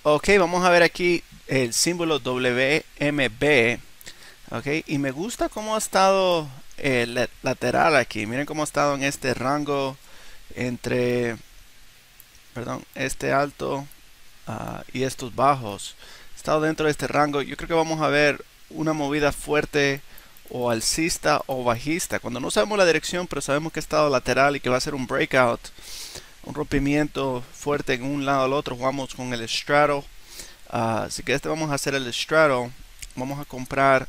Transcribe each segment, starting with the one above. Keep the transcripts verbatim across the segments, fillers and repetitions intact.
Ok, vamos a ver aquí el símbolo W M B. Ok, y me gusta cómo ha estado el la- lateral aquí. Miren cómo ha estado en este rango entre, perdón, este alto ah, y estos bajos. Ha estado dentro de este rango. Yo creo que vamos a ver una movida fuerte o alcista o bajista. Cuando no sabemos la dirección, pero sabemos que ha estado lateral y que va a ser un breakout, un rompimiento fuerte en un lado al otro, jugamos con el straddle. Uh, así que este vamos a hacer el straddle. Vamos a comprar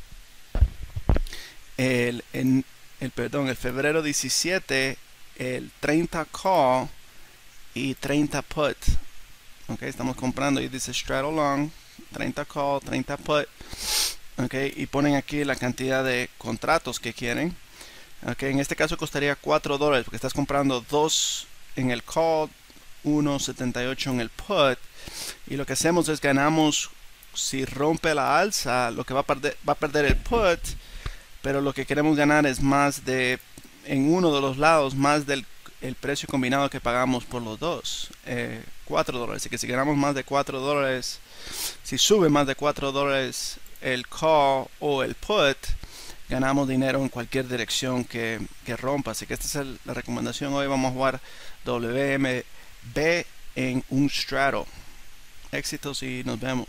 el, en, el perdón, el febrero diecisiete, el treinta call y treinta put. Okay, estamos comprando y dice straddle long, treinta call, treinta put. Okay, y ponen aquí la cantidad de contratos que quieren. Okay, en este caso costaría cuatro dólares porque estás comprando dos en el call, uno setenta y ocho en el put. Y lo que hacemos es ganamos si rompe la alza, lo que va a perder, va a perder el put, pero lo que queremos ganar es más de, en uno de los lados, más del el precio combinado que pagamos por los dos, eh, cuatro dólares. Así que si ganamos más de cuatro dólares, si sube más de cuatro dólares el call o el put, ganamos dinero en cualquier dirección que, que rompa. Así que esta es el, la recomendación. Hoy vamos a jugar W M B en un straddle. Éxitos y nos vemos.